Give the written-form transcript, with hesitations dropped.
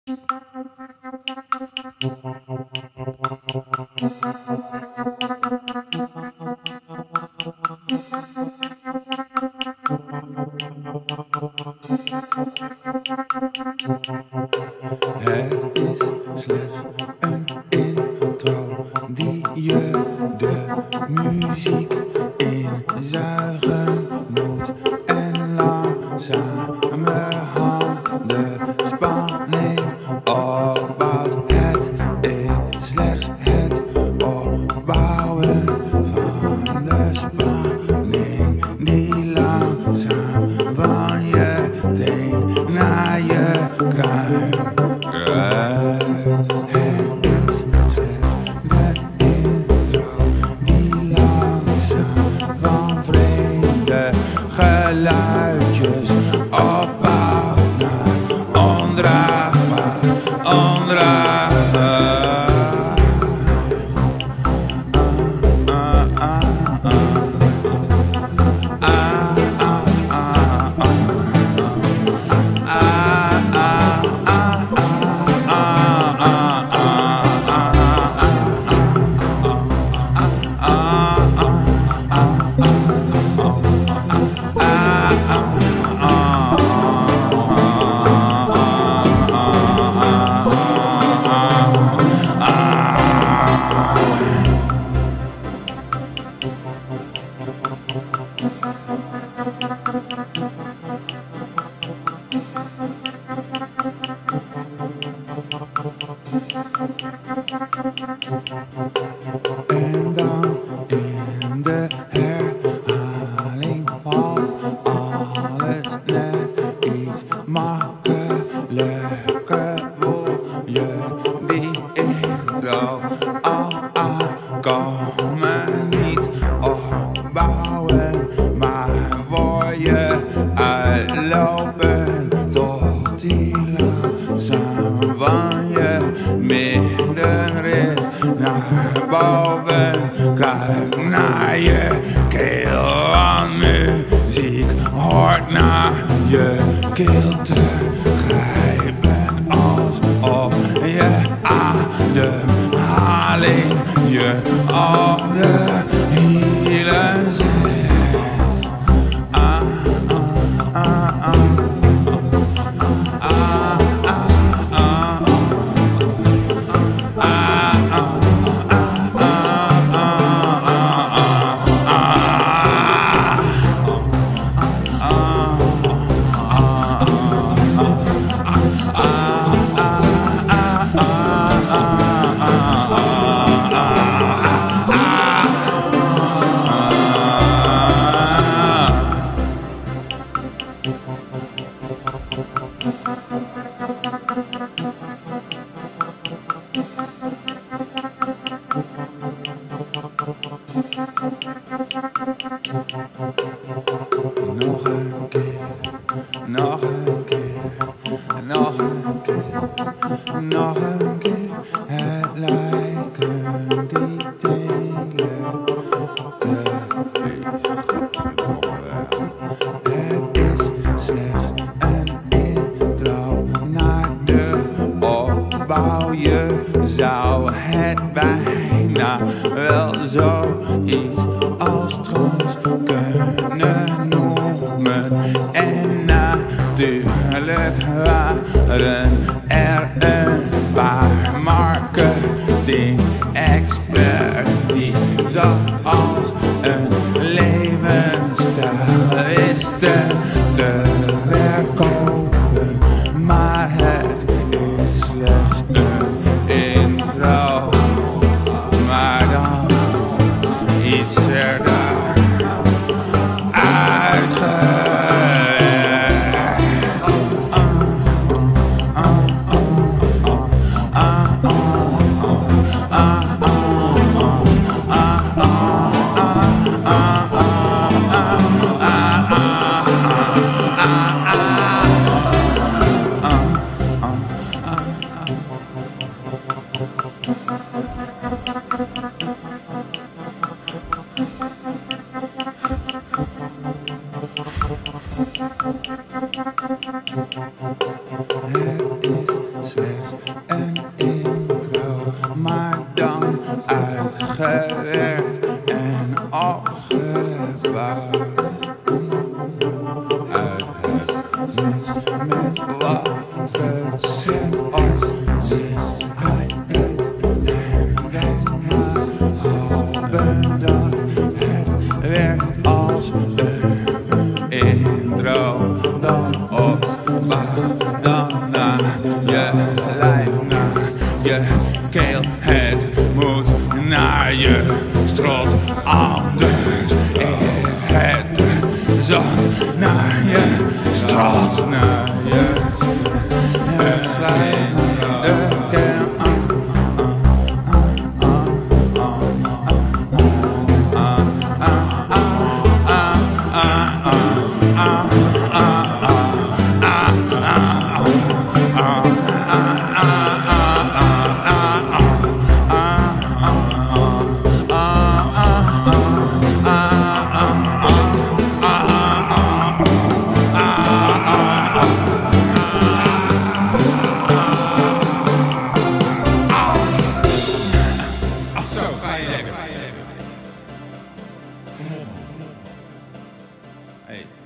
Het is slechts een intro die je de muziek inzuigen moet en langzamerhand de spanning opbouwt. Het is slechts het opbouwen van de spanning die langzaam van je teen naar je kruin kruipt. Het is slechts de intro die langzaam van vreemde geluidjes opbouwt naar ondraagbaar, ondraagbaar. En dan in de herhaling valt alles net iets makkelijker. Voel je die intro al aankomen, niet opbouwen, maar voor je uitlopen tot die langzaam van je middenrit naar boven kruipt naar je keel. Want muziek hoort naar je keel te grijpen, alsof je ademhaling je op de hielen zet. Nog een keer, nog een keer, nog een keer, nog een keer. Het lijken die delen te Het is slechts een intro naar de opbouw. Je zou het bijna wel zoiets als trance kunnen noemen. En natuurlijk waren er een paar marketing-experts die dat als een levensstijl wisten te verkopen. Maar het is slechts een intro. en intro, maar dan uitgewerkt en opgewaard. Uit het niets met wat verzet ons is hij niet en weet maar halve dag. Het werkt als een intro dat opwacht dan naar je lijf, naar je keel. Het moet naar je strot, anders is het zo. Naar je strot, naar je lijf, de keel. Zo, ga je lekker. Hey.